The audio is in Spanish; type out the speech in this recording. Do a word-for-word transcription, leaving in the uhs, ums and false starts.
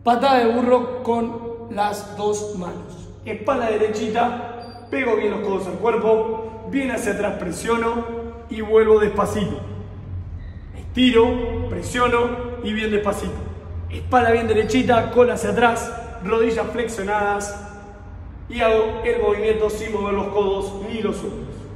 Patada de burro con las dos manos. Espalda derechita, pego bien los codos al cuerpo, bien hacia atrás presiono y vuelvo despacito. Estiro, presiono y bien despacito. Espalda bien derechita, cola hacia atrás, rodillas flexionadas y hago el movimiento sin mover los codos ni los hombros.